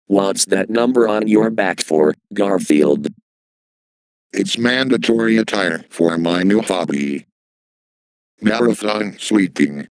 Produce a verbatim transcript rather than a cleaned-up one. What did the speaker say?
What's that number on your back for, Garfield? It's mandatory attire for my new hobby. Marathon sleeping.